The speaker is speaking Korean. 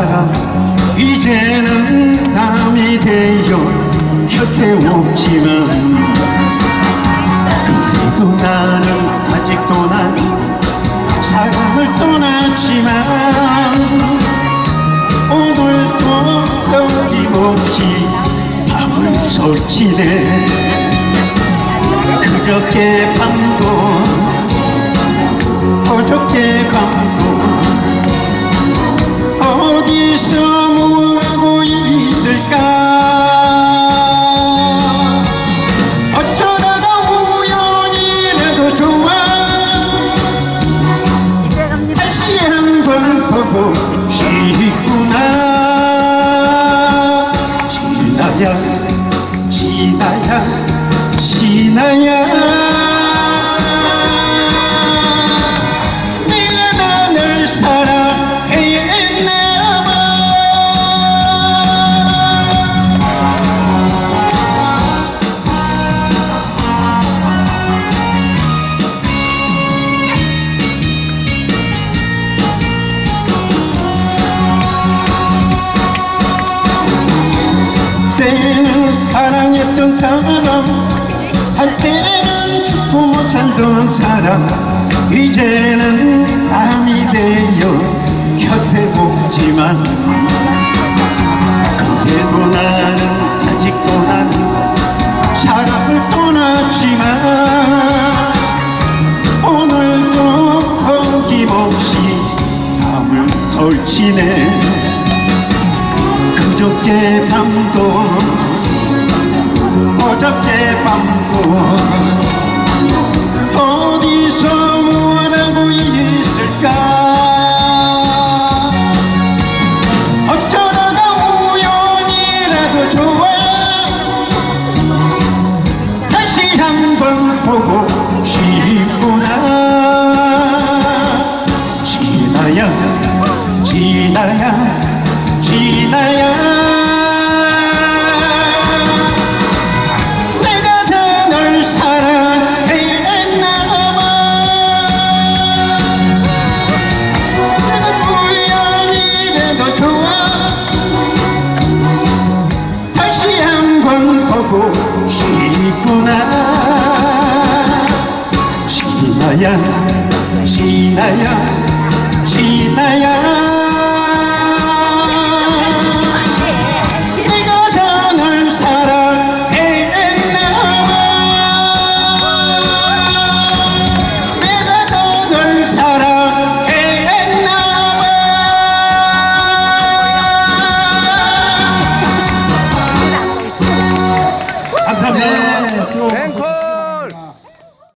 사람 이제는 남이 되어 곁에 없지만 그래도 나는 아직도 난 사랑을 떠났지만 오늘도 어김없이 밤을 설치네. 그저께 밤도 어저께 밤도 어디서 뭐하고 있을까. 어쩌다가 우연이라도 좋아 다시 한번 보고 싶구나. 지나야 지나야 지나야 한때는 사랑했던 사람, 한때는 죽고 못 살던 사람, 이제는 남이 되어 곁에 없지만 그래도 나는 아직도 난 사랑을 떠났지만 오늘도 어김없이 밤을 설치네. 그저께 밤도 어저께 밤도 어디서 뭐라고 있을까. 어쩌다가 우연이라도 좋아 다시 한번 보고 싶구나. 지나야 지나야 지나야 내가 더 널 사랑했나봐. 내가 우연이라도 좋아 다시 한번 보고 싶구나. 지나야 지나야